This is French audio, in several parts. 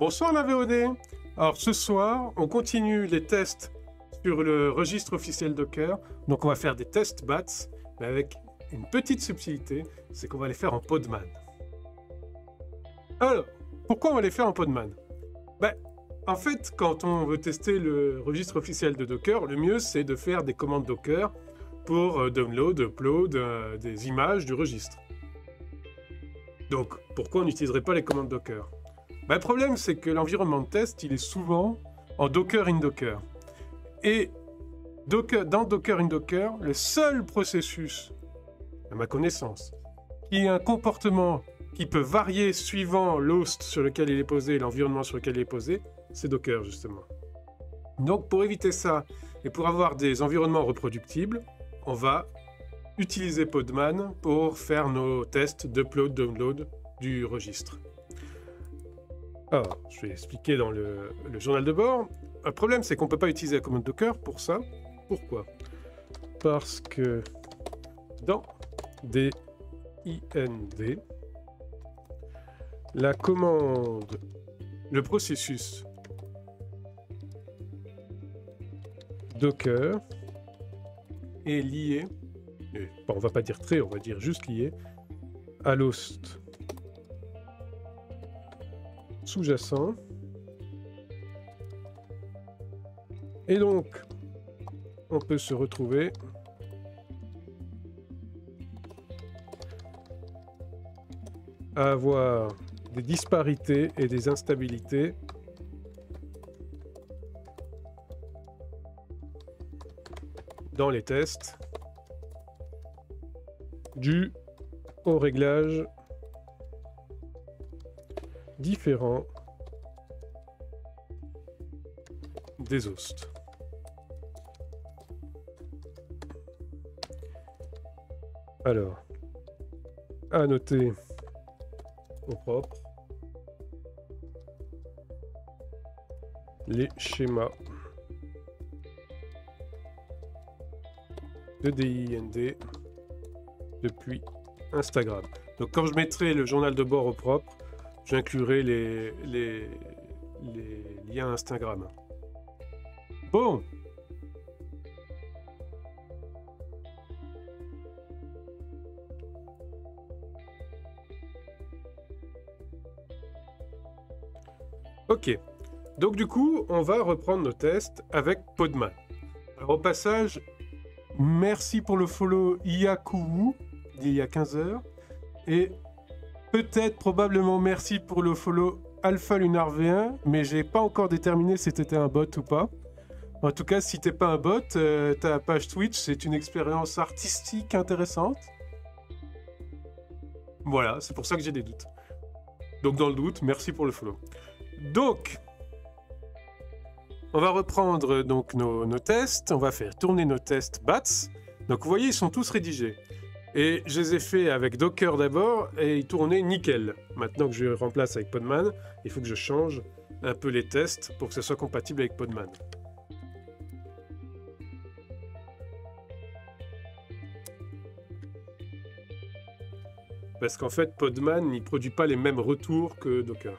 Bonsoir la VOD. Alors ce soir, on continue les tests sur le registre officiel Docker. Donc on va faire des tests BATS, mais avec une petite subtilité, c'est qu'on va les faire en Podman. Alors, pourquoi on va les faire en Podman? En fait, quand on veut tester le registre officiel de Docker, le mieux c'est de faire des commandes Docker pour download, upload des images du registre. Donc, pourquoi on n'utiliserait pas les commandes Docker? Le problème, c'est que l'environnement de test, il est souvent en Docker in Docker. Et dans Docker in Docker, le seul processus, à ma connaissance, qui a un comportement qui peut varier suivant l'host sur lequel il est posé et l'environnement sur lequel il est posé, c'est Docker, justement. Donc, pour éviter ça, et pour avoir des environnements reproductibles, on va utiliser Podman pour faire nos tests d'upload, download du registre. Alors, je vais expliquer dans le journal de bord. Le problème, c'est qu'on ne peut pas utiliser la commande Docker pour ça. Pourquoi? Parce que dans DIND, la commande, le processus Docker est lié, on va pas dire très, on va dire juste lié, à l'host sous-jacent. Et donc, on peut se retrouver à avoir des disparités et des instabilités dans les tests dû aux réglages différents des hosts. Alors, à noter au propre les schémas de DIND depuis Instagram. Donc quand je mettrai le journal de bord au propre, j'inclurai les liens Instagram. Bon. Ok. Donc du coup, on va reprendre nos tests avec Podman. Alors au passage, merci pour le follow Iakou d'il y a 15 heures. Et peut-être, probablement, merci pour le follow Alpha Lunar V1, mais j'ai pas encore déterminé si t'étais un bot ou pas. En tout cas, si t'es pas un bot, ta page Twitch, c'est une expérience artistique intéressante. Voilà, c'est pour ça que j'ai des doutes. Donc dans le doute, merci pour le follow. Donc, on va reprendre donc nos tests, on va faire tourner nos tests BATS. Donc vous voyez, ils sont tous rédigés. Et je les ai fait avec Docker d'abord, et ils tournaient nickel. Maintenant que je remplace avec Podman, il faut que je change un peu les tests pour que ce soit compatible avec Podman. Parce qu'en fait, Podman n'y produit pas les mêmes retours que Docker.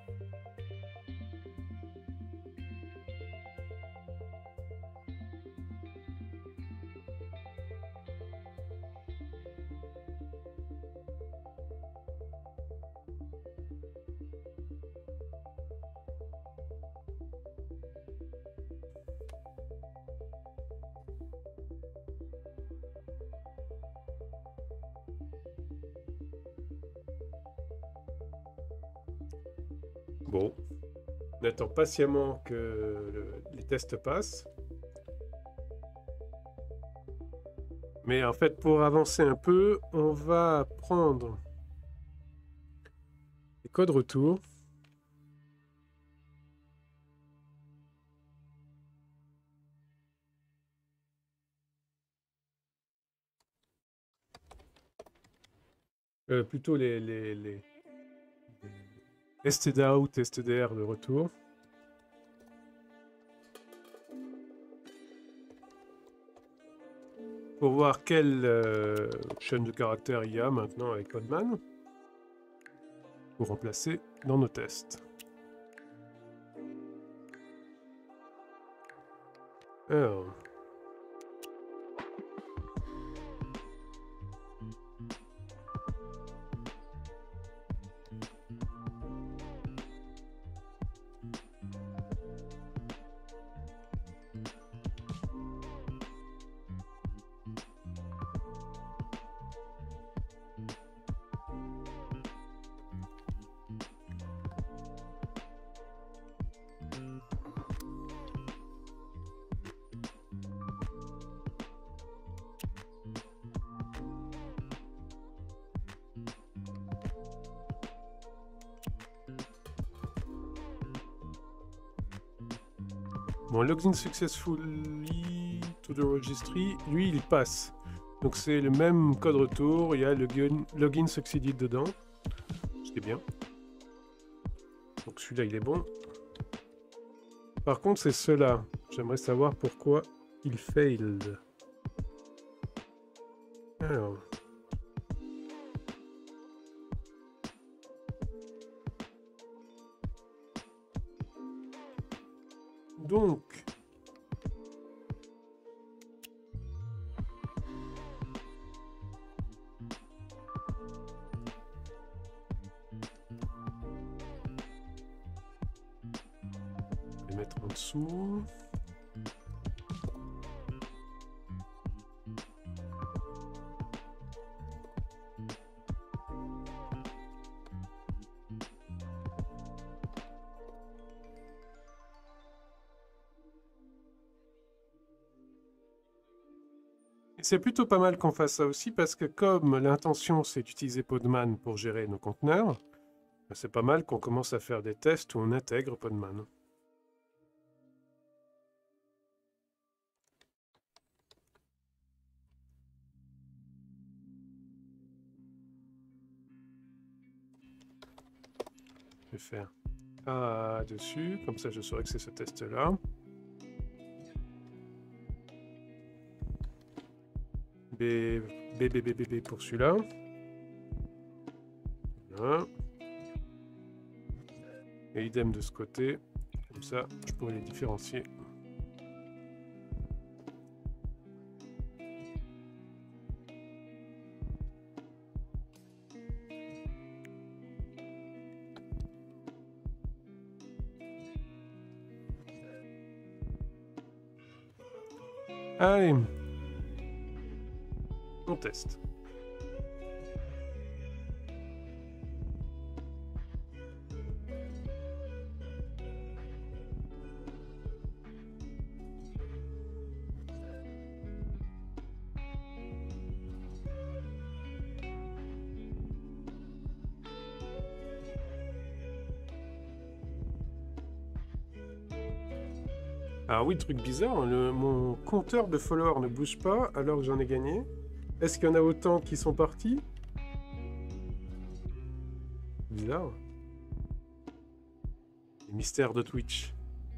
Bon, on attend patiemment que les tests passent. Mais en fait, pour avancer un peu, on va prendre les codes retour. Plutôt les stdout, stdr de retour. Pour voir quelle chaîne de caractères il y a maintenant avec Podman. Pour remplacer dans nos tests. Alors. Bon, login successfully to the registry, lui il passe. Donc c'est le même code retour, il y a le login succeeded dedans. C'était bien. Donc celui-là il est bon. Par contre c'est cela. J'aimerais savoir pourquoi il failed. Alors. Donc, je vais mettre en dessous. C'est plutôt pas mal qu'on fasse ça aussi parce que comme l'intention c'est d'utiliser Podman pour gérer nos conteneurs, c'est pas mal qu'on commence à faire des tests où on intègre Podman. Je vais faire A dessus, comme ça je saurai que c'est ce test-là. B pour celui-là. Voilà. Et idem de ce côté. Comme ça, je pourrais les différencier. Allez. On teste. Ah oui, truc bizarre, mon compteur de followers ne bouge pas alors que j'en ai gagné. Est-ce qu'il y en a autant qui sont partis? Bizarre. Les mystères de Twitch.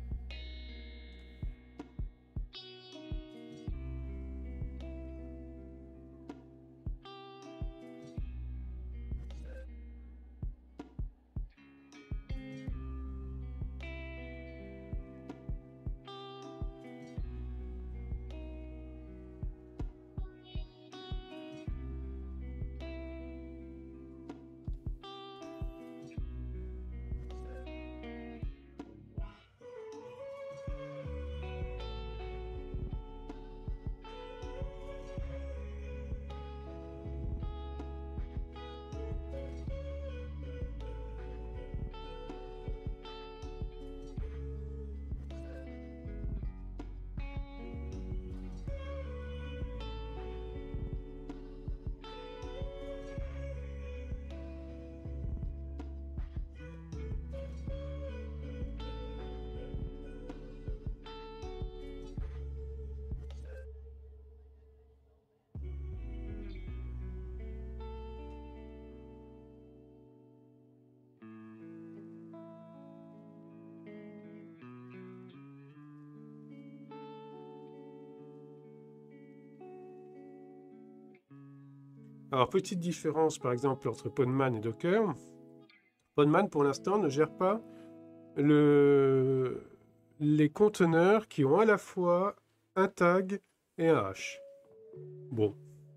Alors, petite différence par exemple entre Podman et Docker. Podman pour l'instant ne gère pas les conteneurs qui ont à la fois un tag et un hash. Bon.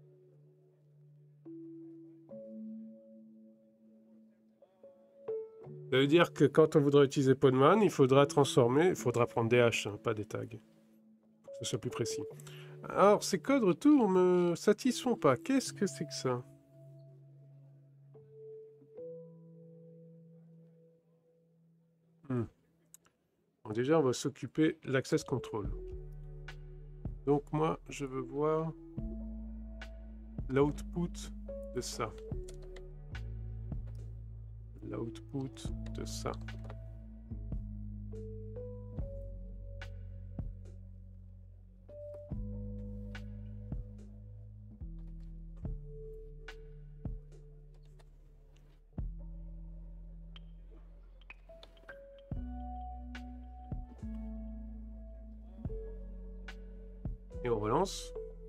Ça veut dire que quand on voudra utiliser Podman, il faudra transformer, il faudra prendre des hashes, hein, pas des tags, pour que ce soit plus précis. Alors, ces codes retour me satisfont pas. Qu'est-ce que c'est que ça? Bon, déjà, on va s'occuper de l'access control. Donc moi, je veux voir l'output de ça. L'output de ça. Et on relance.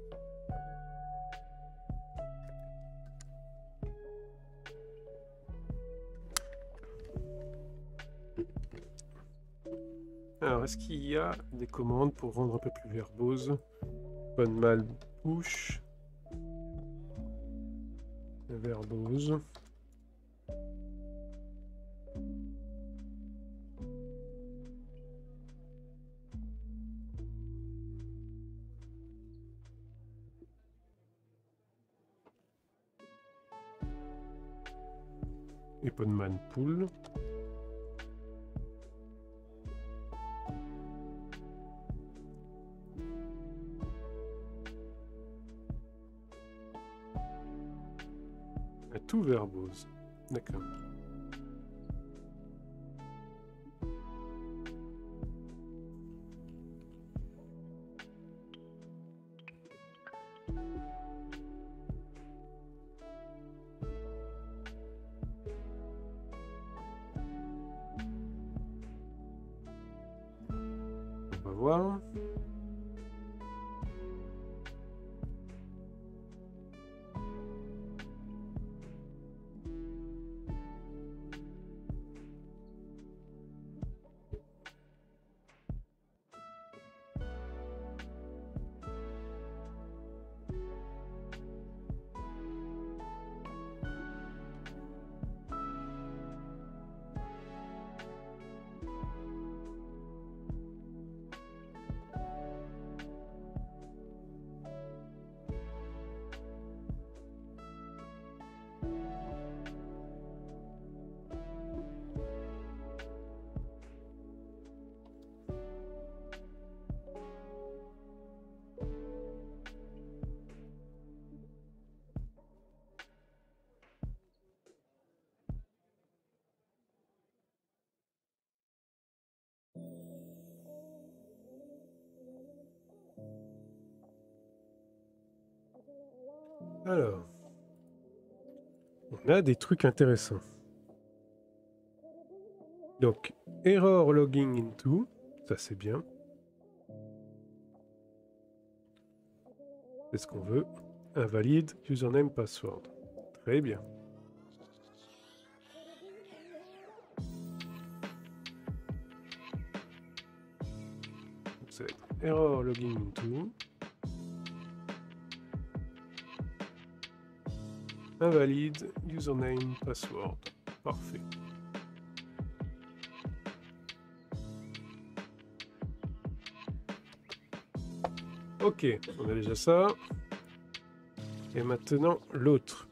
Alors, est-ce qu'il y a des commandes pour rendre un peu plus verbose? Podman push. Verbose. Et Podman pull. Tout verbose. D'accord. On va voir. Alors, on a des trucs intéressants. Donc, error logging into, ça c'est bien. C'est ce qu'on veut. Invalide username password. Très bien. Donc, ça va être error logging into. Invalide username password. Parfait. Ok, on a déjà ça. Et maintenant, l'autre.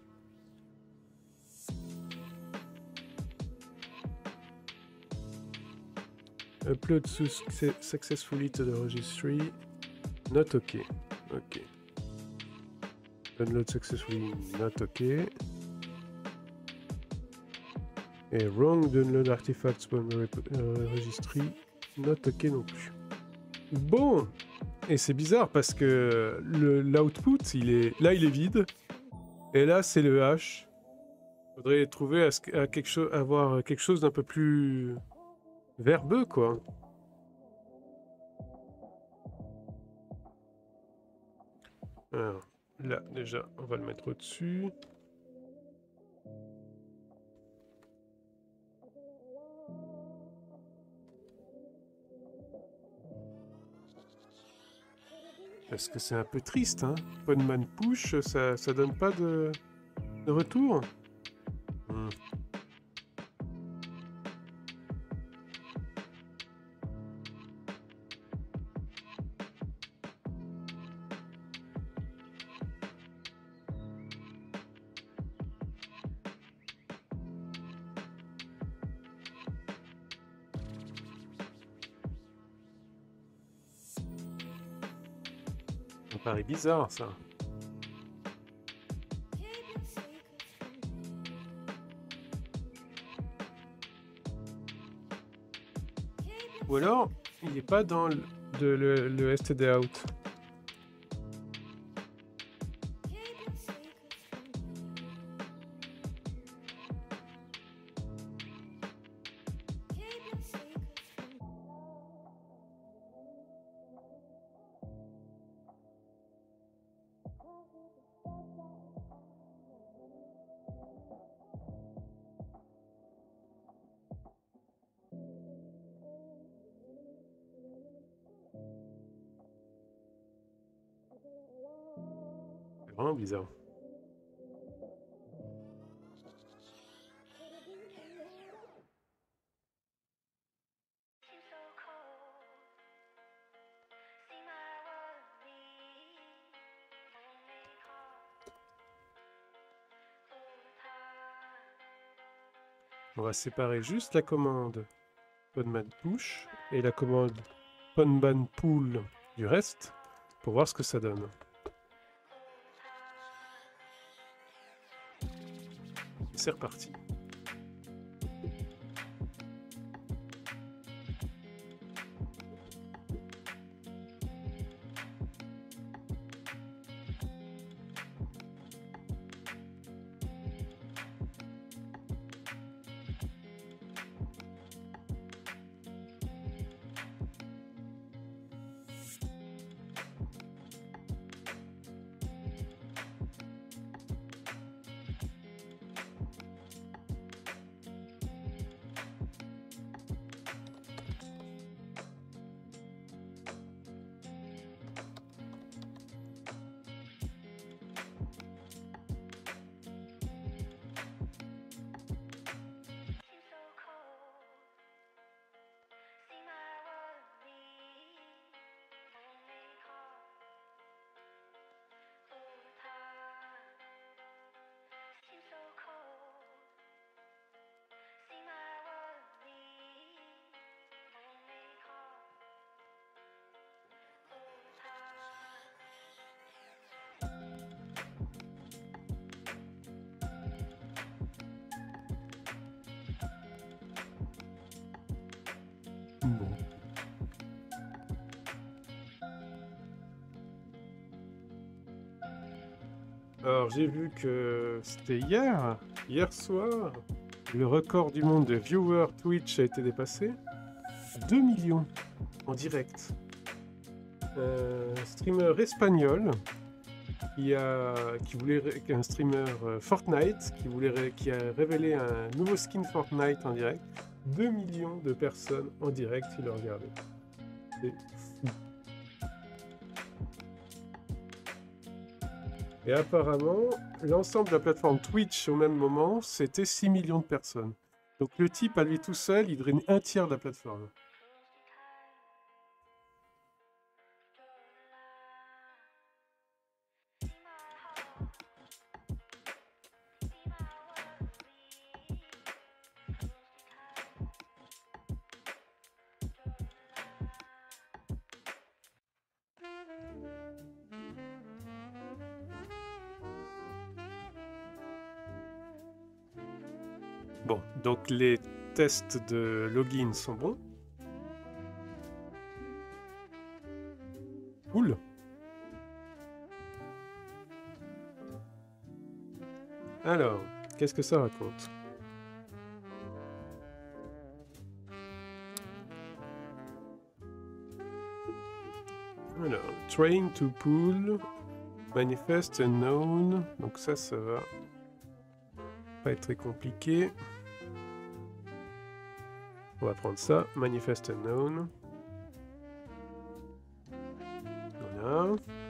Upload successfully to the registry. Not OK. OK. Download successfully. Not OK. Et wrong download artifacts from registry. Not OK non plus. Bon. Et c'est bizarre parce que l'output, là il est vide. Et là c'est le hash. Faudrait trouver avoir quelque chose d'un peu plus verbeux, quoi. Alors, là, déjà, on va le mettre au-dessus. Parce que c'est un peu triste, hein. Podman push, ça donne pas de retour. Ça paraît bizarre, ça. Ou alors, il n'est pas dans le STD out. C'est vraiment bizarre. On va séparer juste la commande Podman push et la commande Podman pull du reste pour voir ce que ça donne. C'est reparti. Bon. Alors j'ai vu que c'était hier soir, le record du monde de viewers Twitch a été dépassé. 2 millions en direct. Streamer espagnol un streamer Fortnite qui a révélé un nouveau skin Fortnite en direct. 2 millions de personnes en direct qui le regardaient. C'est fou. Et apparemment, l'ensemble de la plateforme Twitch au même moment, c'était 6 millions de personnes. Donc le type, à lui tout seul, il draine un tiers de la plateforme. Bon, donc les tests de login sont bons. Cool. Alors, qu'est-ce que ça raconte? Alors, train to pull, manifest unknown. Donc ça va pas être très compliqué. On va prendre ça, manifest unknown. Voilà. là.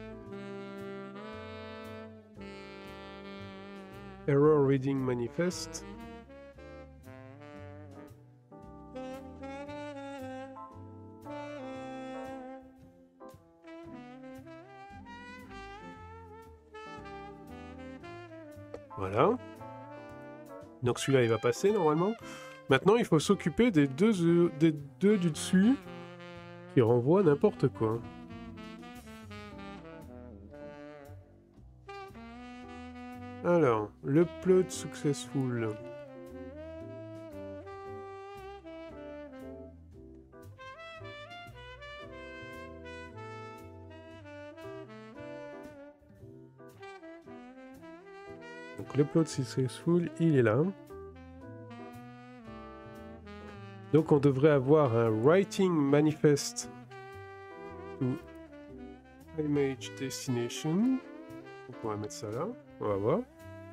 Error reading manifest. Voilà. Donc celui-là, il va passer normalement. Maintenant, il faut s'occuper des deux du dessus qui renvoient n'importe quoi. Alors, l'upload successful. Donc l'upload successful, il est là. Donc on devrait avoir un writing manifest to image destination. On pourra mettre ça là. On va voir.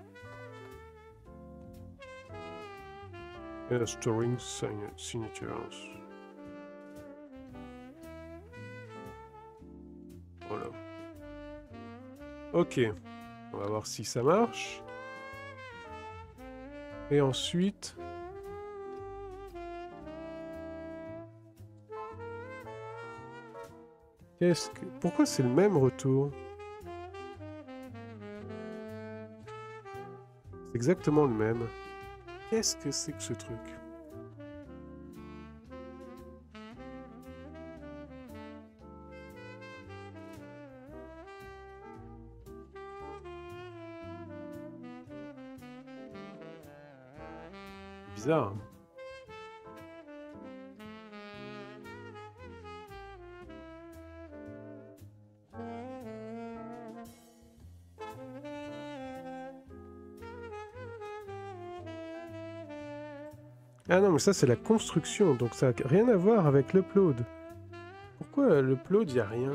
Et storing signatures. Voilà. Ok. On va voir si ça marche. Et ensuite... Pourquoi c'est le même retour? C'est exactement le même. Qu'est-ce que c'est que ce truc? Bizarre. Ah non, mais ça c'est la construction, donc ça n'a rien à voir avec l'upload. Pourquoi l'upload, il n'y a rien?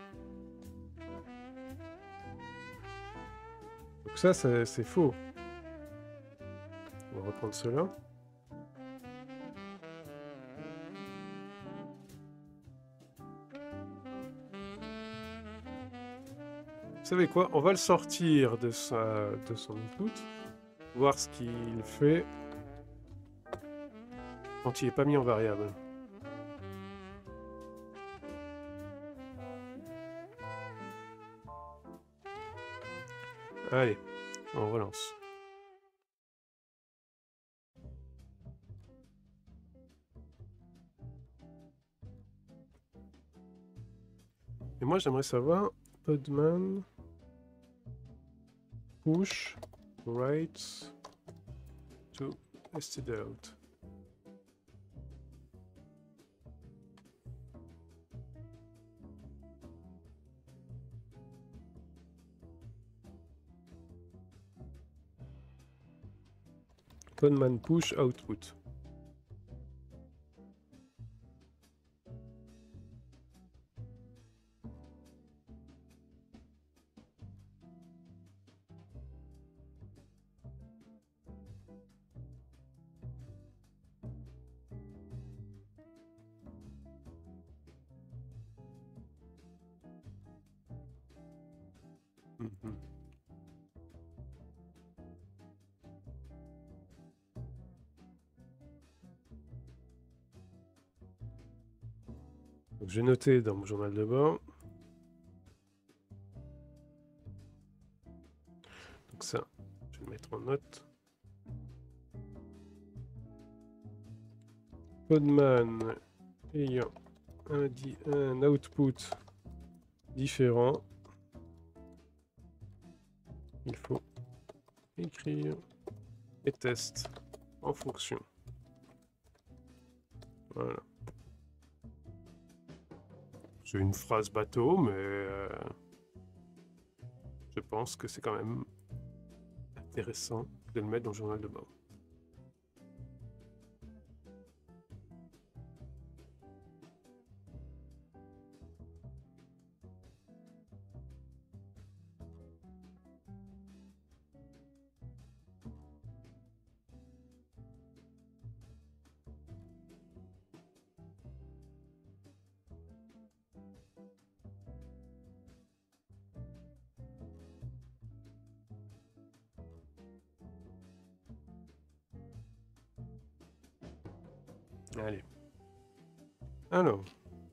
Donc ça c'est faux. On va reprendre cela. Vous savez quoi? On va le sortir de son input, voir ce qu'il fait quand il n'est pas mis en variable. Allez, on relance. Et moi j'aimerais savoir, Podman push write to stdout. Podman push output. J'ai noté dans mon journal de bord. Donc ça, je vais le mettre en note. Podman ayant un output différent, il faut écrire et test en fonction. Voilà. C'est une phrase bateau, mais je pense que c'est quand même intéressant de le mettre dans le journal de bord. Allez. Alors.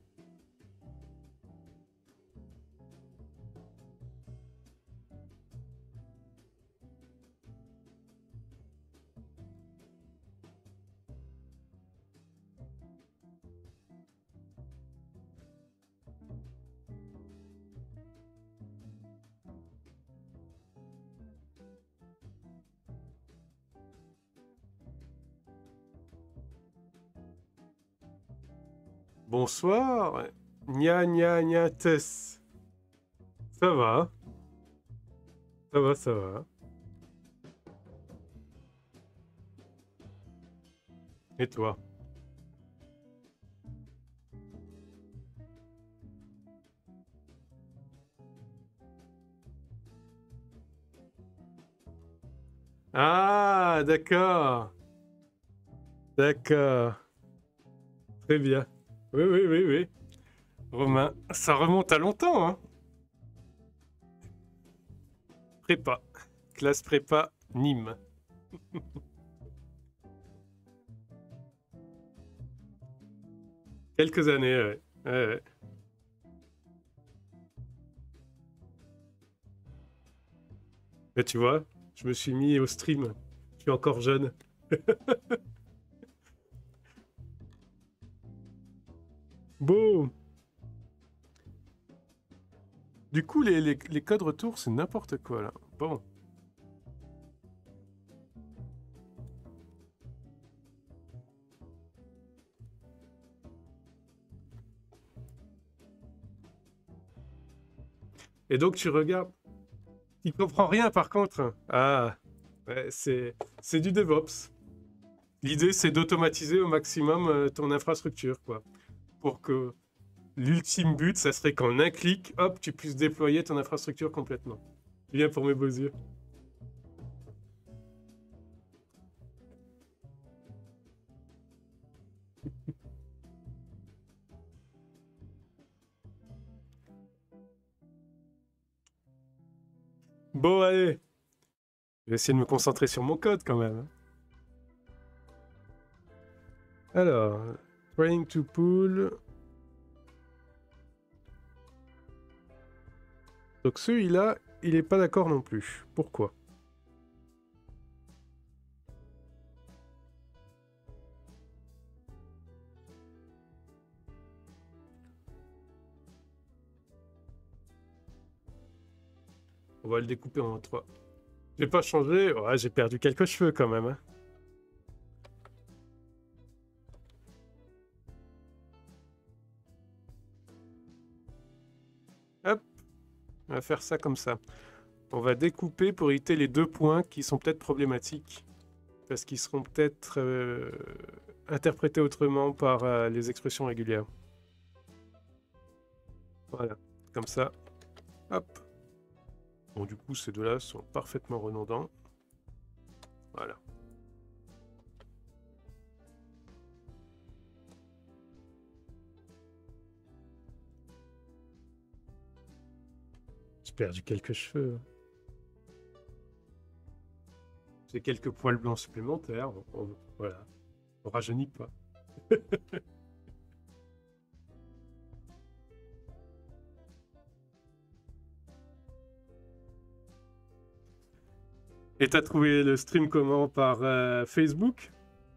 Bonsoir. Gna gna gna Tess. Ça va? Ça va, ça va. Et toi? Ah, d'accord. D'accord. Très bien. Oui, oui, oui, oui. Romain, ça remonte à longtemps, hein? Prépa. Classe prépa Nîmes. Quelques années, ouais. Ouais, ouais. Mais tu vois, je me suis mis au stream. Je suis encore jeune. Bon. Du coup, les codes retour, c'est n'importe quoi, là. Bon. Et donc, tu regardes. Il comprend rien, par contre. Ah. Ouais, c'est du DevOps. L'idée, c'est d'automatiser au maximum ton infrastructure, quoi. Pour que l'ultime but, ça serait qu'en un clic, hop, tu puisses déployer ton infrastructure complètement. Viens pour mes beaux yeux. Bon, allez. Je vais essayer de me concentrer sur mon code quand même. Alors, trying to pull. Donc celui-là, il est pas d'accord non plus. Pourquoi? On va le découper en trois. J'ai pas changé. Ouais, j'ai perdu quelques cheveux quand même, hein. Hop, on va faire ça comme ça. On va découper pour éviter les deux points qui sont peut-être problématiques. Parce qu'ils seront peut-être interprétés autrement par les expressions régulières. Voilà, comme ça. Hop. Bon, du coup, ces deux-là sont parfaitement redondants. Voilà. J'ai perdu quelques cheveux. J'ai quelques poils blancs supplémentaires. Voilà. On rajeunit pas. Et t'as trouvé le stream comment? Par Facebook?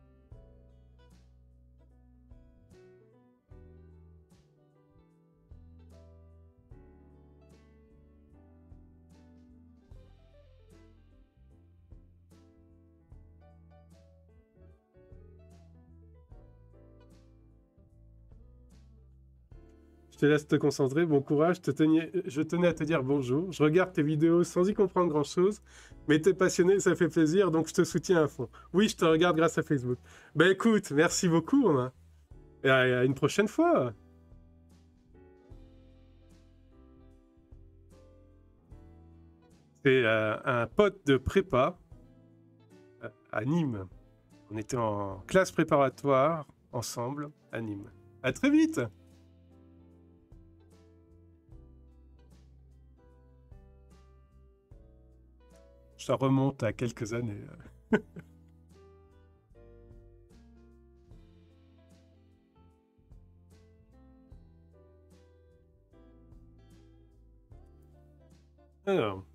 Je te laisse te concentrer. Bon courage. Je tenais à te dire bonjour. Je regarde tes vidéos sans y comprendre grand-chose. Mais t'es passionné, ça fait plaisir. Donc je te soutiens à fond. Oui, je te regarde grâce à Facebook. Ben écoute, merci beaucoup, Romain. Et à une prochaine fois. C'est un pote de prépa à Nîmes. On était en classe préparatoire ensemble à Nîmes. À très vite. Ça remonte à quelques années. Alors,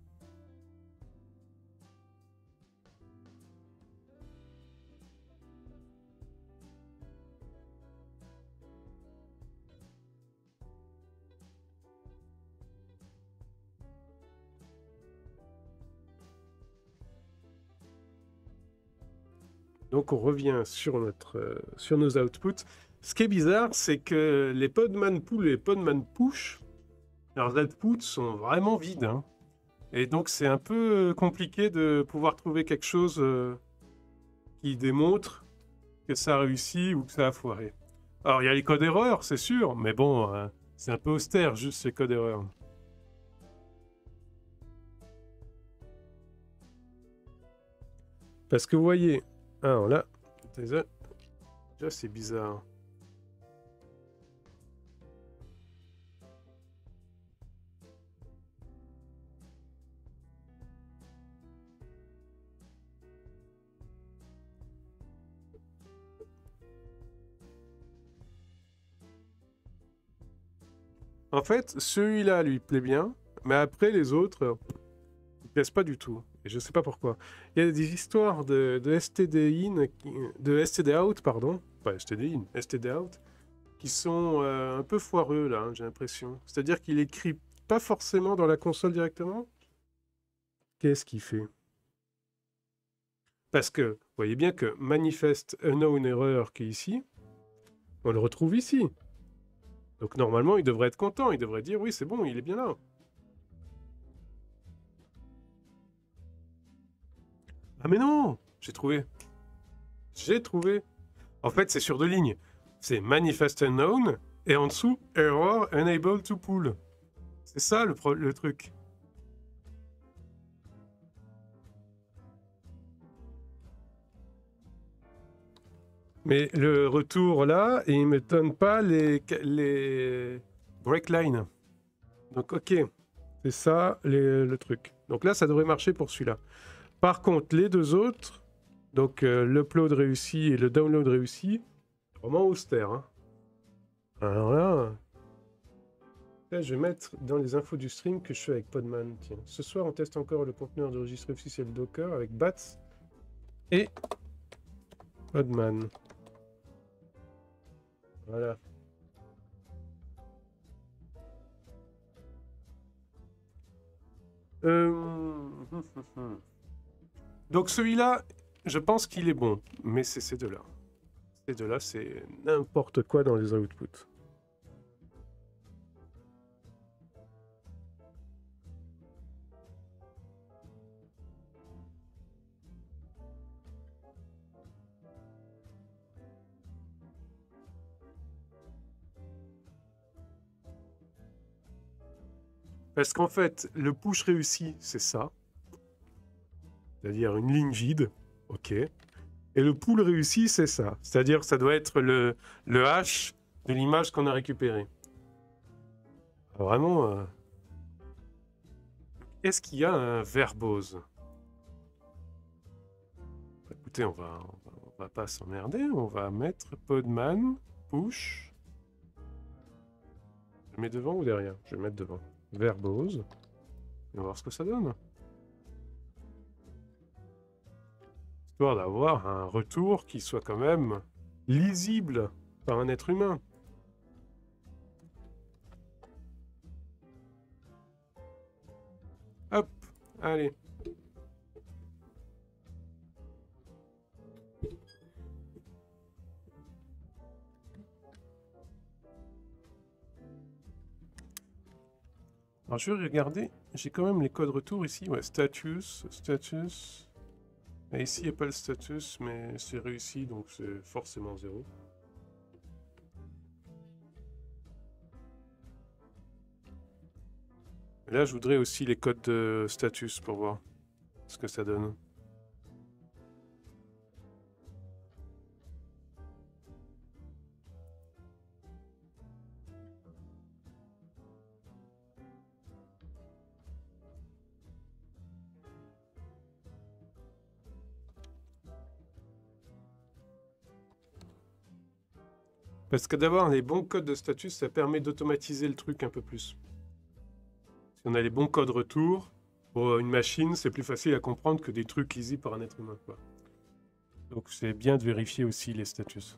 donc on revient sur sur nos outputs. Ce qui est bizarre, c'est que les Podman Pull et les Podman Push, leurs outputs sont vraiment vides, hein. Et donc c'est un peu compliqué de pouvoir trouver quelque chose qui démontre que ça a réussi ou que ça a foiré. Alors il y a les codes erreurs, c'est sûr, mais bon, c'est un peu austère juste ces codes erreurs. Parce que vous voyez, alors là, déjà c'est bizarre. En fait, celui-là lui plaît bien, mais après les autres, ils plaisent pas du tout. Et je sais pas pourquoi. Il y a des histoires de STD in, de STD out, pardon, pas STD in, STD out, qui sont un peu foireux là, hein, j'ai l'impression. C'est-à-dire qu'il écrit pas forcément dans la console directement. Qu'est-ce qu'il fait? Parce que vous voyez bien que manifest unknown error qui est ici, on le retrouve ici. Donc normalement, il devrait être content, il devrait dire oui, c'est bon, il est bien là. Ah mais non, j'ai trouvé. J'ai trouvé. En fait, c'est sur deux lignes. C'est manifest unknown et en dessous error unable to pull. C'est ça le truc. Mais le retour là, il me donne pas les break lines. Donc ok, c'est ça le truc. Donc là, ça devrait marcher pour celui-là. Par contre, les deux autres, donc l'upload réussi et le download réussi, vraiment austère, hein. Alors là, je vais mettre dans les infos du stream que je fais avec Podman. Tiens, ce soir, on teste encore le conteneur de registre officiel Docker avec Bats et Podman. Voilà. Donc celui-là, je pense qu'il est bon, mais c'est ces deux-là. Ces deux-là, c'est n'importe quoi dans les outputs. Parce qu'en fait, le push réussi, c'est ça. C'est-à-dire une ligne vide. Ok. Et le pull réussi, c'est ça. C'est-à-dire que ça doit être le hash de l'image qu'on a récupérée. Vraiment. Est-ce qu'il y a un verbose? Écoutez, on va pas s'emmerder. On va mettre Podman, push. Je mets devant ou derrière? Je vais mettre devant. Verbose. On va voir ce que ça donne. Histoire d'avoir un retour qui soit quand même lisible par un être humain. Hop, allez. Alors je vais regarder, j'ai quand même les codes retour ici. Ouais, status. Et ici, il n'y a pas le status, mais c'est réussi, donc c'est forcément 0. Et là, je voudrais aussi les codes de status pour voir ce que ça donne. Parce que d'avoir les bons codes de status, ça permet d'automatiser le truc un peu plus. Si on a les bons codes retour, pour une machine, c'est plus facile à comprendre que des trucs easy par un être humain, quoi. Donc c'est bien de vérifier aussi les statuts.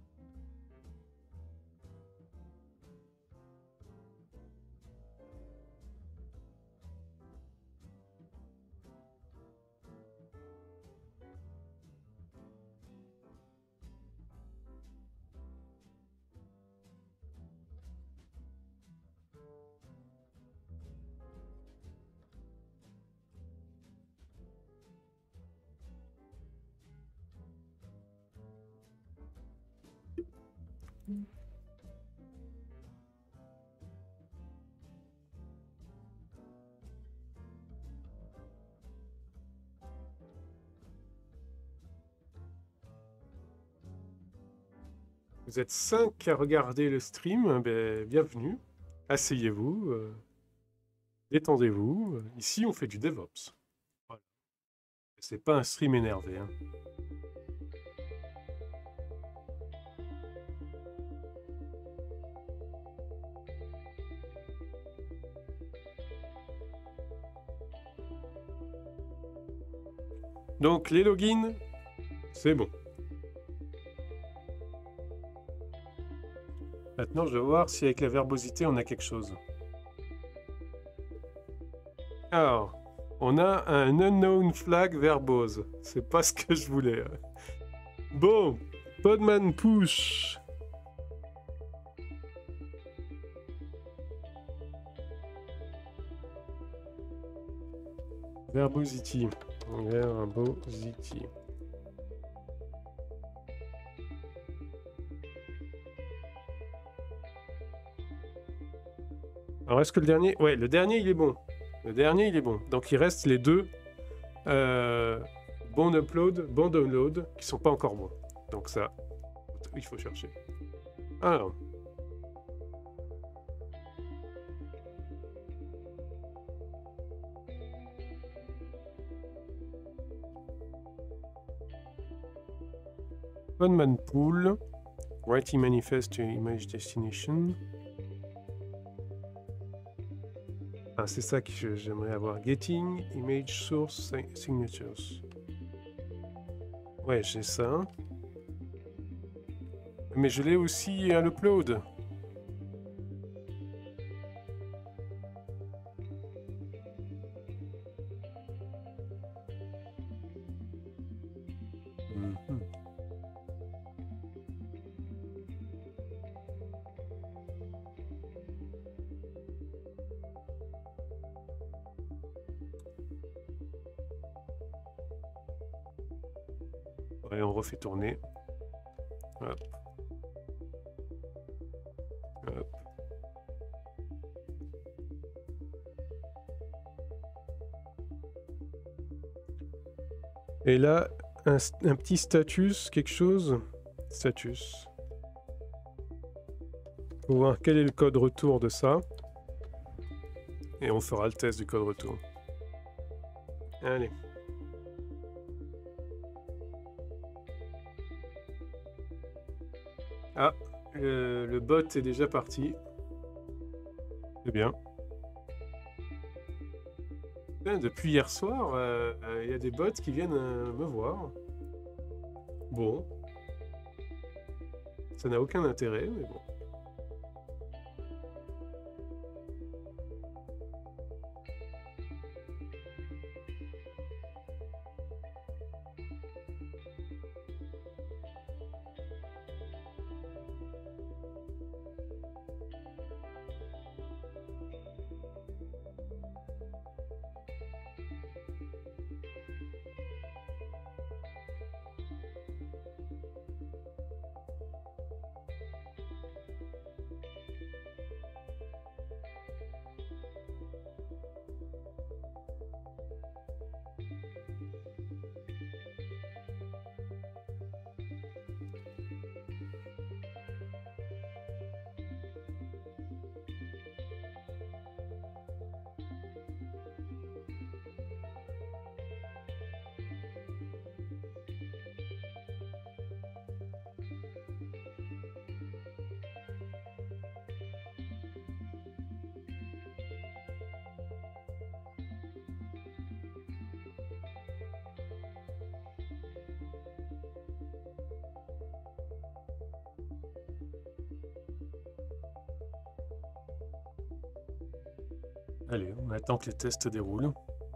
Vous êtes 5 à regarder le stream, ben, bienvenue. Asseyez-vous, détendez-vous. Ici, on fait du DevOps. Voilà. C'est pas un stream énervé, hein. Donc, les logins, c'est bon. Maintenant, je vais voir si avec la verbosité, on a quelque chose. Alors, on a un unknown flag verbose. C'est pas ce que je voulais. Bon, Podman push. Verbosity. Verbosity. Alors, est-ce que le dernier... Ouais, le dernier, il est bon. Le dernier, il est bon. Donc, il reste les deux. Bon upload, bon download, qui sont pas encore bons. Donc ça, il faut chercher. Alors. Podman pool. Writing manifest to image destination. Ah, c'est ça que j'aimerais avoir. Getting image source signatures. Ouais, j'ai ça. Mais je l'ai aussi à l'upload. Ouais, on refait tourner. Hop. Hop. Et là, un petit status, quelque chose. Status. Pour voir quel est le code retour de ça. Et on fera le test du code retour. Allez. Ah, le bot est déjà parti. C'est bien. Depuis hier soir, il y a des bots qui viennent me voir. Bon. Ça n'a aucun intérêt, mais bon. Allez, on attend que les tests déroulent.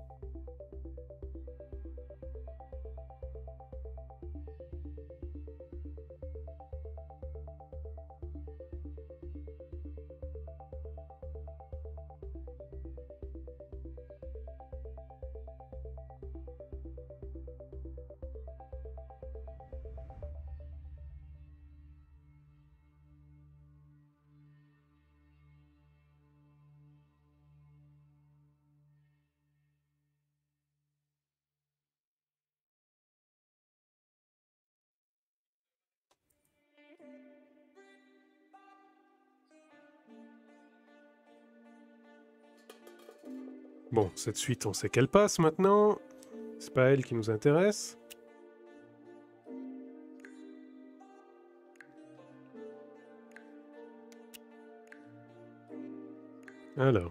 Bon, cette suite, on sait qu'elle passe maintenant. C'est pas elle qui nous intéresse. Alors.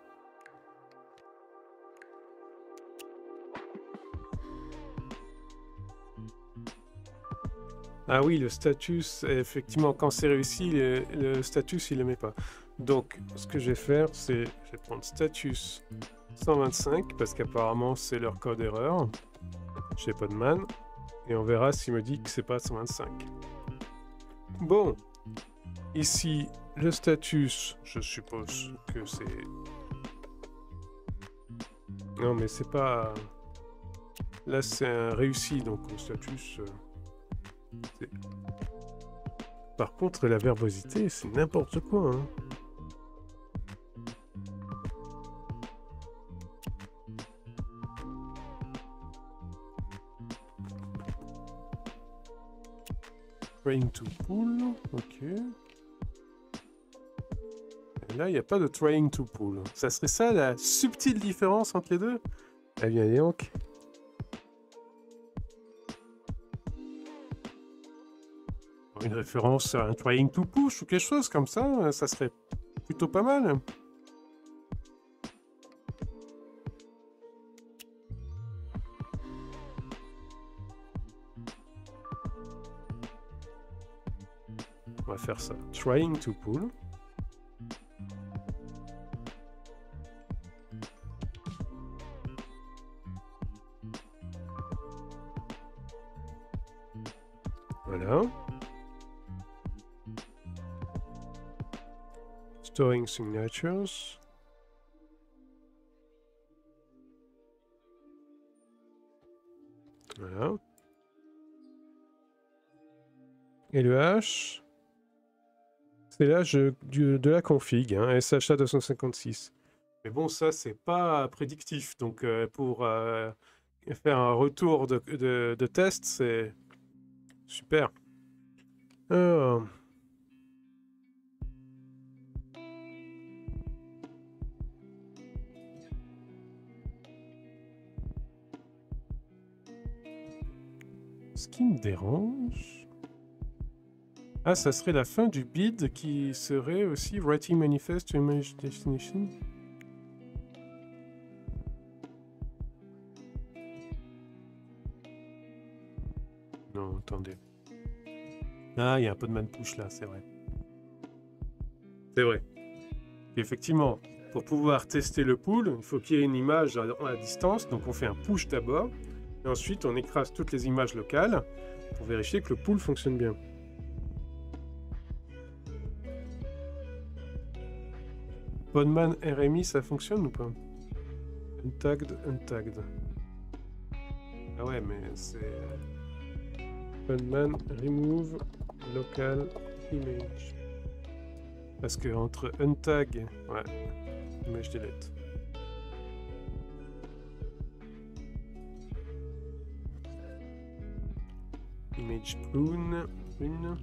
Ah oui, le status, effectivement, quand c'est réussi, le status, il ne le met pas. Donc, ce que je vais faire, c'est, je vais prendre status 125, parce qu'apparemment, c'est leur code erreur. Chez Podman. Et on verra s'il me dit que c'est pas 125. Bon. Ici, le status, je suppose que c'est... Non, mais c'est pas... Là, c'est un réussi, donc le status... Par contre, la verbosité, c'est n'importe quoi, hein. Trying to pull, ok. Et là, il n'y a pas de trying to pull. Ça serait ça, la subtile différence entre les deux? Eh bien, donc... Une référence à un trying to push ou quelque chose comme ça serait plutôt pas mal. On va faire ça. Trying to pull. Voilà. Storing signatures. Voilà. Et le H, c'est l'âge de la config, hein, SHA 256. Mais bon, ça, c'est pas prédictif. Donc, pour faire un retour de test, c'est super. Alors... Ce qui me dérange... Ah, ça serait la fin du bid qui serait aussi writing manifest to image destination. Non, attendez. Ah, il y a un peu de man push là, c'est vrai. C'est vrai. Et effectivement, pour pouvoir tester le pool, il faut qu'il y ait une image à distance. Donc on fait un push d'abord. Et ensuite, on écrase toutes les images locales pour vérifier que le pool fonctionne bien. Podman RMI, ça fonctionne ou pas? Untagged, untagged. Ah ouais, mais c'est... Podman remove local image. Parce que entre untag... Ouais, image delete. Image prune, prune.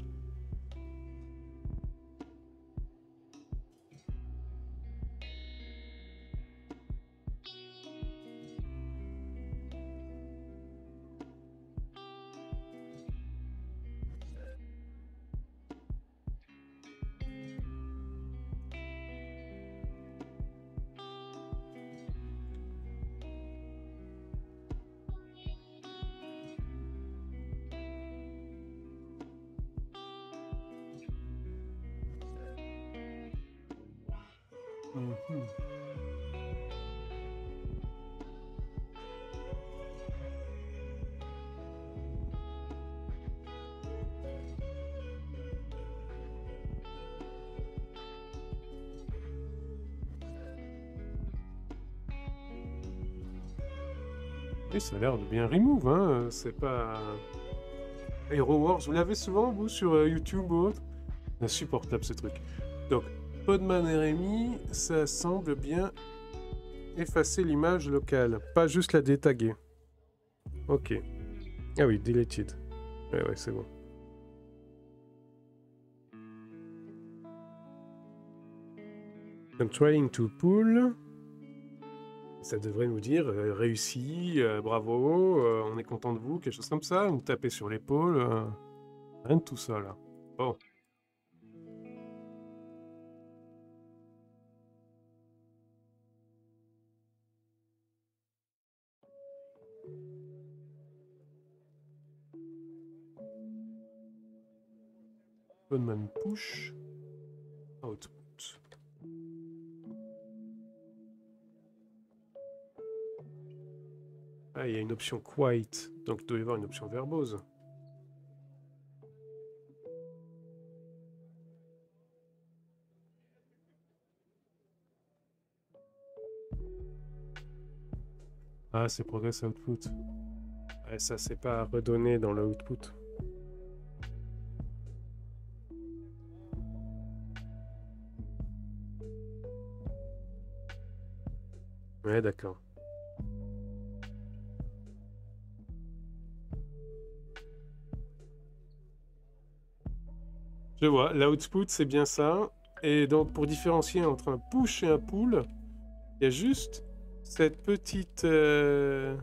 Et ça a l'air de bien remove, hein. C'est pas... Hero Wars, vous l'avez souvent, vous, sur YouTube ou autre? Insupportable, ce truc. Donc, Podman RMI, ça semble bien effacer l'image locale, pas juste la détaguer. Ok. Ah oui, deleted. Ouais, c'est bon. I'm trying to pull. Ça devrait nous dire réussi, bravo, on est content de vous, quelque chose comme ça. Vous tapez sur l'épaule. Rien de tout ça là. Bon. Podman push. Output. Ah, il y a une option quiet, donc il doit y avoir une option verbose. Ah, c'est progress output. Ouais, ça, c'est pas redonné dans le output. Ouais, d'accord. Je vois, l'output, c'est bien ça. Et donc, pour différencier entre un push et un pull, il y a juste cette petite... Elle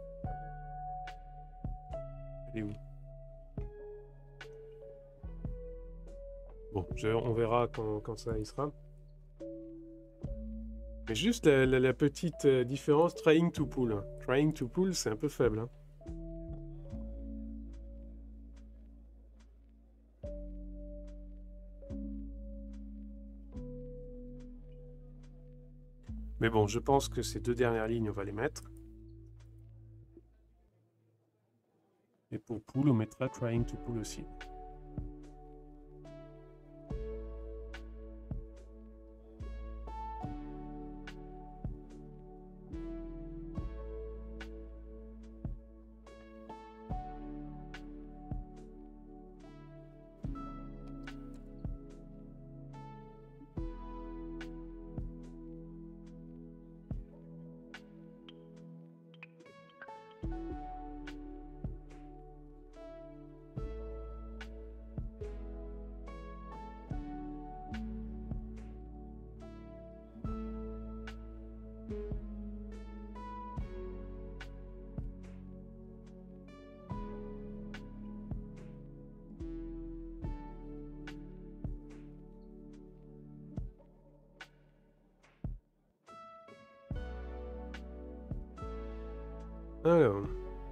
est où? Bon, on verra quand ça y sera. Mais juste la petite différence trying to pull. Trying to pull, c'est un peu faible. Hein. Mais bon, je pense que ces deux dernières lignes, on va les mettre. Et pour pull, on mettra trying to pull aussi. Alors.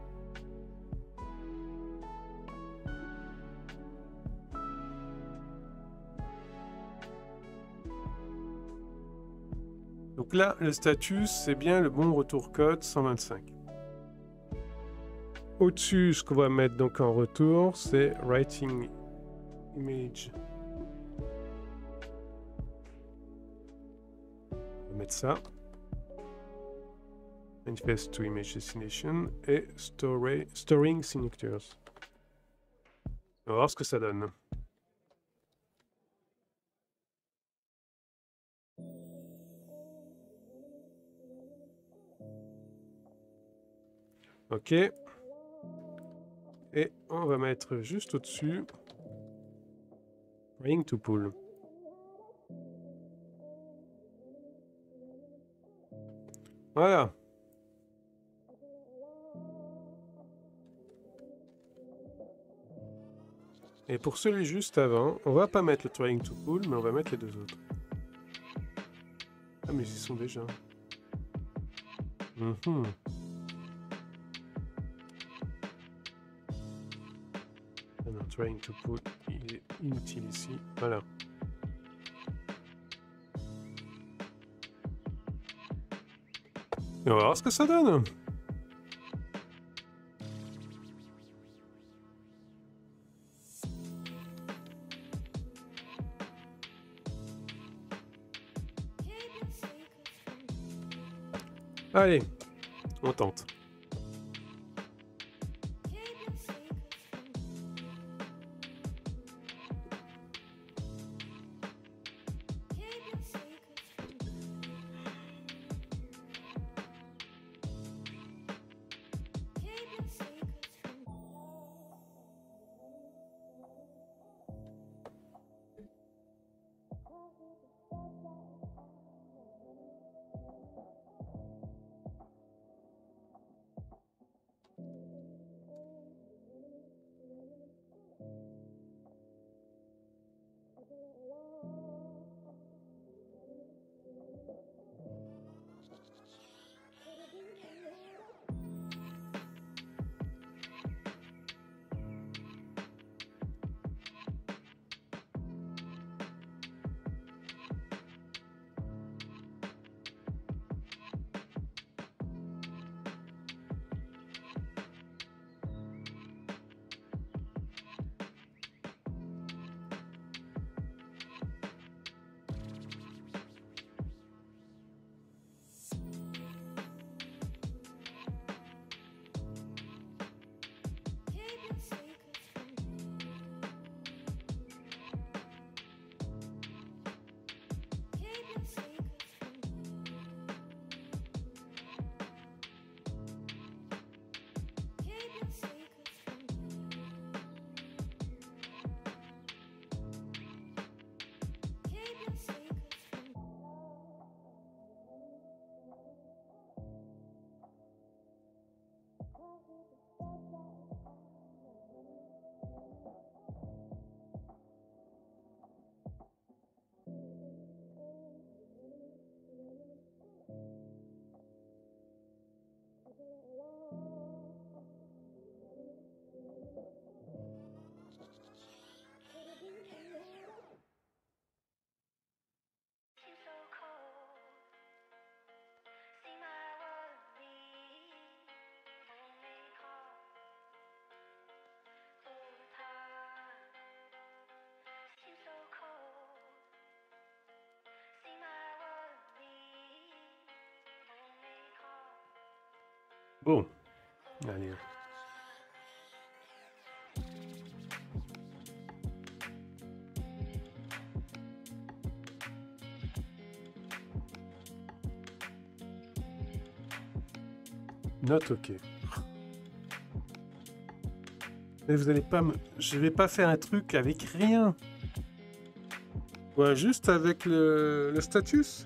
Donc là, le statut, c'est bien le bon retour code 125. Au-dessus, ce qu'on va mettre donc en retour, c'est writing image. On va mettre ça. Manifest to image destination et storing signatures. On va voir ce que ça donne. Ok. Et on va mettre juste au-dessus trying to pull. Voilà. Et pour celui juste avant, on va pas mettre le trying to pull, mais on va mettre les deux autres. Ah mais ils y sont déjà. Alors, trying to pull, il est inutile ici. Voilà. Et on va voir ce que ça donne. Allez, on tente. Bon, allez. Note OK. Mais vous allez pas me... Je vais pas faire un truc avec rien. Ouais, juste avec le status.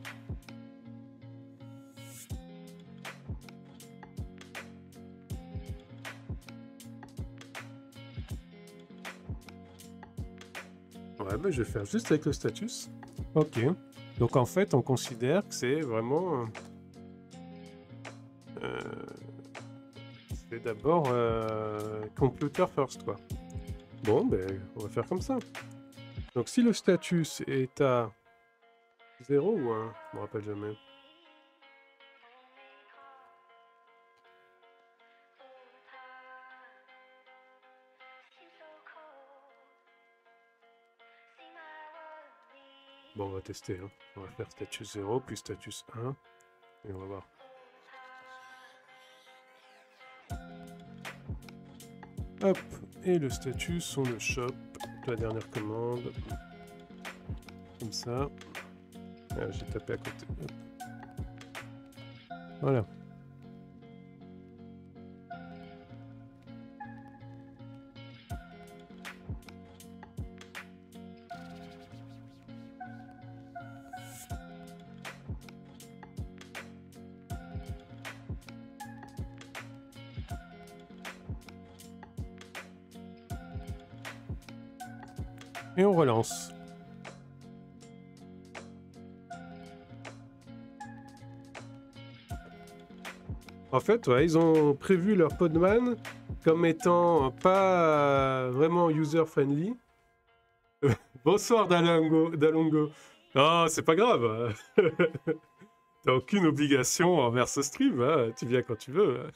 Ouais, bah, je vais faire juste avec le status. Ok. Donc en fait, on considère que c'est vraiment... c'est d'abord computer first, quoi. Bon, ben, on va faire comme ça. Donc si le status est à 0 ou 1, je me rappelle jamais. Bon, on va tester. Hein. On va faire status 0 puis status 1. Et on va voir. Hop. Et le status, on le chope. La dernière commande. Comme ça. Ah, j'ai tapé à côté. Hop. Voilà. Et on relance. En fait, ouais, ils ont prévu leur Podman comme étant pas vraiment user-friendly. Bonsoir Dalongo. Ah, c'est pas grave. T'as aucune obligation envers ce stream. Hein. Tu viens quand tu veux.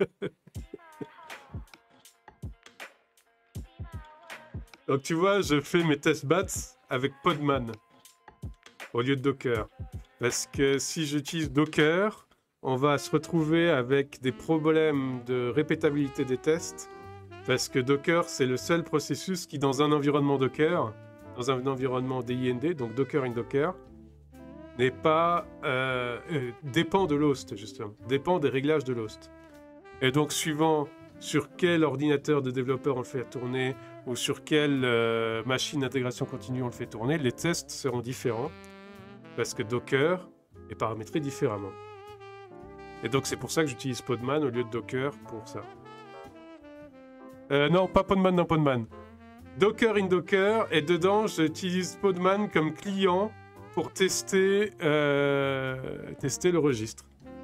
Donc tu vois, je fais mes test bats avec Podman au lieu de Docker. Parce que si j'utilise Docker, on va se retrouver avec des problèmes de répétabilité des tests. Parce que Docker, c'est le seul processus qui, dans un environnement Docker, dans un environnement DIND, donc Docker in Docker, n'est pas... dépend de l'host, justement. Dépend des réglages de l'host. Et donc, suivant sur quel ordinateur de développeur on le fait tourner, ou sur quelle machine d'intégration continue on le fait tourner, les tests seront différents. Parce que Docker est paramétré différemment. Et donc, c'est pour ça que j'utilise Podman au lieu de Docker pour ça. Non, pas Podman dans Podman. Docker in Docker, et dedans, j'utilise Podman comme client pour tester le registre.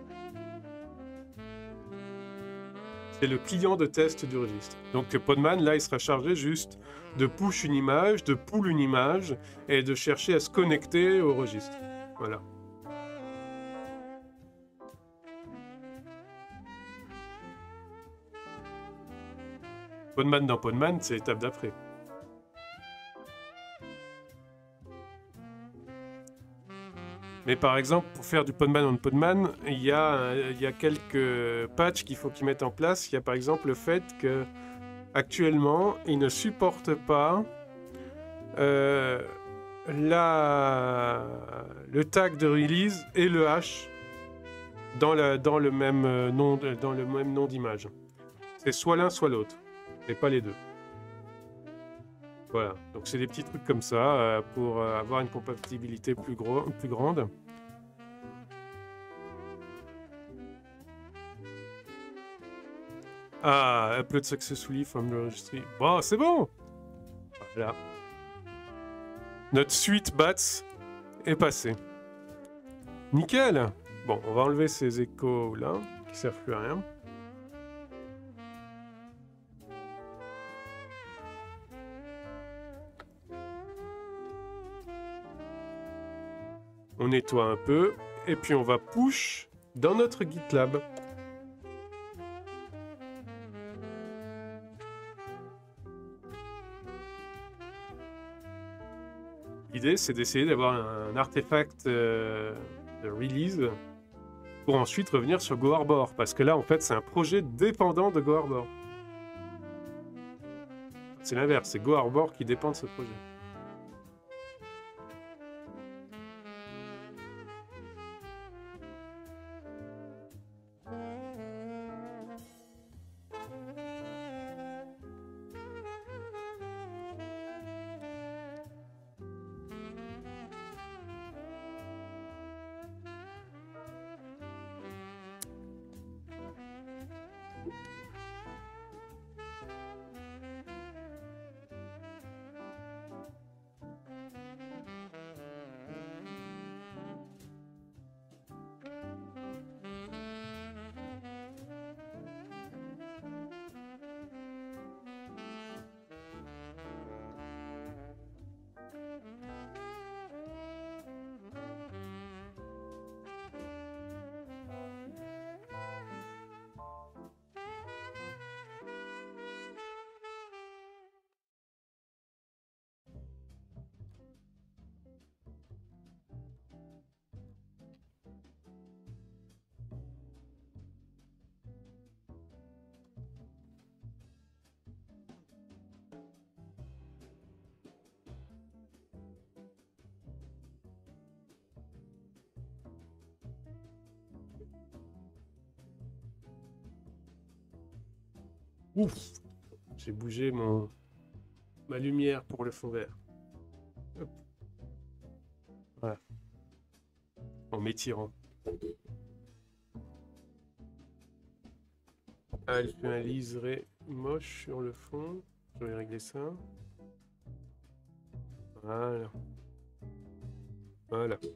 C'est le client de test du registre. Donc Podman, là, il sera chargé juste de push une image, de pull une image, et de chercher à se connecter au registre. Voilà. Podman dans Podman, c'est l'étape d'après. Mais par exemple, pour faire du Podman on Podman, il y a quelques patchs qu'il faut qu'ils mettent en place. Il y a par exemple le fait que actuellement, ils ne supportent pas le tag de release et le hash dans le même nom d'image. C'est soit l'un, soit l'autre, et pas les deux. Voilà, donc c'est des petits trucs comme ça pour avoir une compatibilité plus grande. Ah, upload successfully from the registry. Bon, c'est bon. Voilà. Notre suite BATS est passée. Nickel. Bon, on va enlever ces échos là, qui servent plus à rien. On nettoie un peu, et puis on va push dans notre GitLab. L'idée, c'est d'essayer d'avoir un artefact de release pour ensuite revenir sur Go Harbor, parce que là, en fait, c'est un projet dépendant de Go Harbor. C'est l'inverse, c'est Go Harbor qui dépend de ce projet. Ouf, j'ai bougé ma lumière pour le fond vert. Hop. Voilà. En m'étirant. Ah, je fais un liseré moche sur le fond. Je vais régler ça. Voilà. Voilà.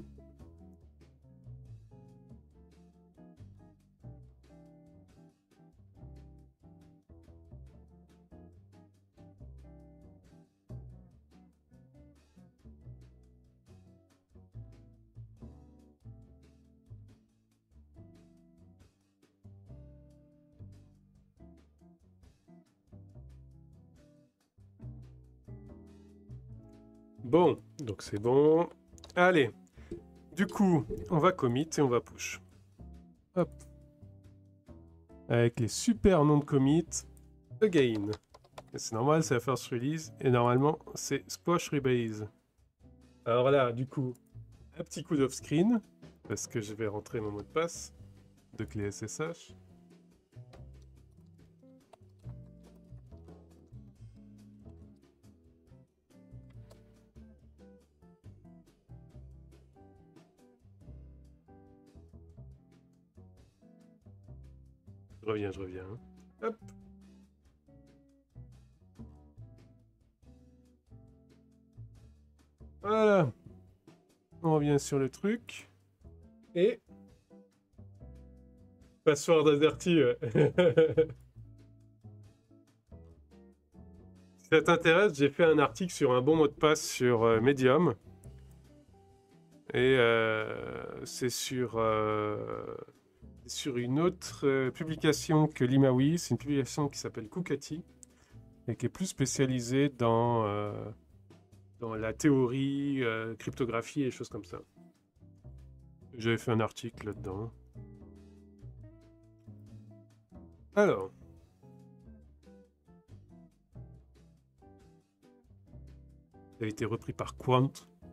Bon, donc c'est bon. Allez, du coup, on va commit et on va push. Hop. Avec les super noms de commit, again. C'est normal, c'est la first release, et normalement, c'est squash rebase. Alors là, du coup, un petit coup d'off-screen, parce que je vais rentrer mon mot de passe de clé SSH. Je reviens. Hop. Voilà. On revient sur le truc. Et... Password averti, ouais. Si ça t'intéresse, j'ai fait un article sur un bon mot de passe sur Medium. Et c'est sur une autre publication que l'Imawi. C'est une publication qui s'appelle Kukati et qui est plus spécialisée dans la théorie, cryptographie et choses comme ça. J'avais fait un article là-dedans. Alors. Ça a été repris par Quant.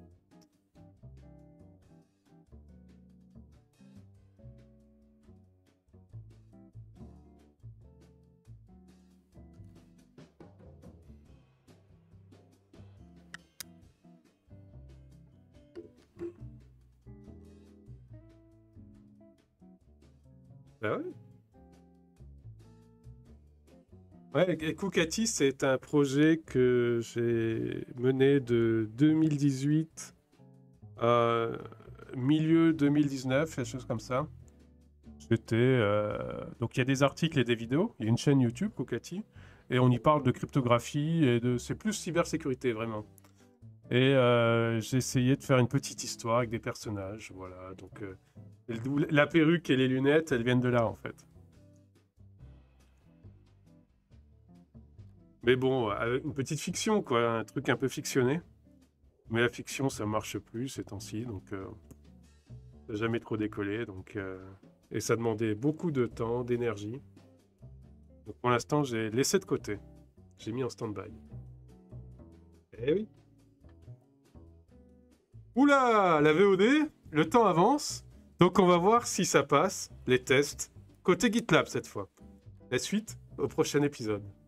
Bah ouais. Ouais, et Kukati, c'est un projet que j'ai mené de 2018 à milieu 2019, des choses comme ça. Donc il y a des articles et des vidéos, il y a une chaîne YouTube, Kukati, et on y parle de cryptographie et c'est plus cybersécurité vraiment. Et j'ai essayé de faire une petite histoire avec des personnages, voilà. Donc la perruque et les lunettes, elles viennent de là en fait. Mais bon, une petite fiction quoi, un truc un peu fictionné. Mais la fiction, ça marche plus ces temps-ci, donc Ça n'a jamais trop décollé, donc... Et ça demandait beaucoup de temps, d'énergie. Donc pour l'instant, j'ai laissé de côté. J'ai mis en stand-by. Eh oui. Oula, la VOD, le temps avance. Donc on va voir si ça passe, les tests. Côté GitLab cette fois. La suite au prochain épisode.